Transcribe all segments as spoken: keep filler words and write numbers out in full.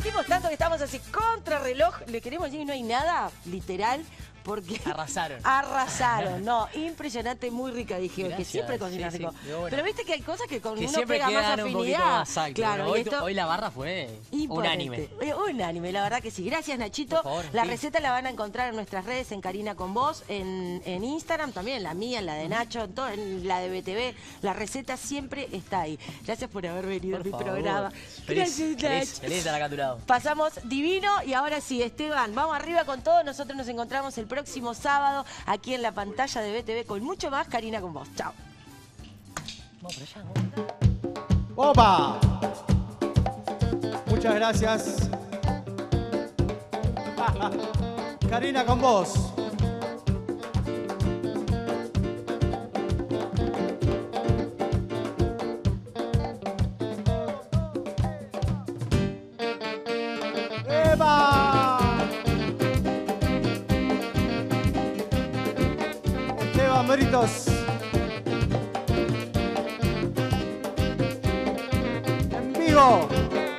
divertimos tanto que estamos así contra reloj. Le queremos decir que no hay nada, literal, porque... Arrasaron. Arrasaron, no. Impresionante, muy rica, dije. Gracias. Que siempre cocina Sí, rico. sí, bueno. Pero viste que hay cosas que con Que uno siempre pega más quedan afinidad. un poquito más exacto. Claro, Bueno, hoy, y esto... hoy la barra fue unánime. Eh, Unánime, la verdad que sí. Gracias, Nachito. Por favor, la sí. receta la van a encontrar en nuestras redes, en Karina con Vos, en, en Instagram también, la mía, en la de Nacho, en, todo, en la de B T V. La receta siempre está ahí. Gracias por haber venido Por a mi favor. programa. Feliz, Gracias, feliz, Nacho. feliz de estar acá a tu lado. Pasamos divino y ahora sí, Esteban, vamos arriba con todo. Nosotros nos encontramos el próximo sábado aquí en la pantalla de B T V con mucho más Karina con Vos. Chao. Vamos por allá. ¡Opa! Muchas gracias. Karina con Vos. ¡Epa! Esteban Britos. En vivo.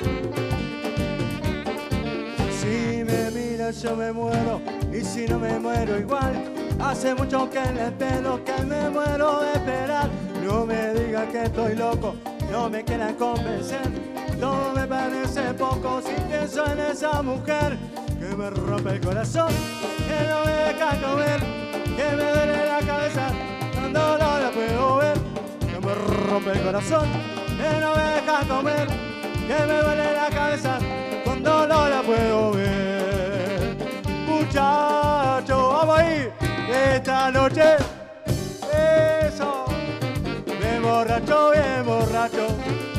Si me miras yo me muero, y si no me muero igual. Hace mucho que le espero, que me muero de esperar. No me digan que estoy loco, no me quieran convencer. Todo me parece poco si pienso en esa mujer que me rompe el corazón, que no me deja comer, que me duele la cabeza cuando no la puedo ver, que me rompe el corazón, que no me deja comer, que me duele la cabeza cuando no la puedo ver. Muchacho, vamos ahí, esta noche, eso, me borracho, bien borracho,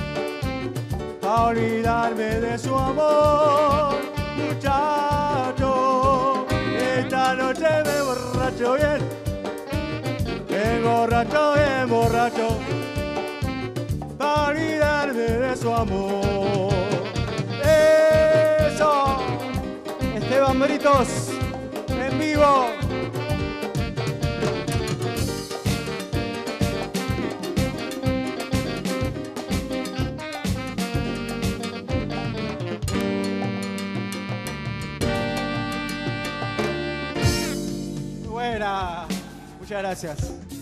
a olvidarme de su amor. Muchacho, esta noche me borracho bien, me borracho, bien borracho, a olvidarme de su amor. Eso, Esteban Britos, en vivo. Buena, muchas gracias.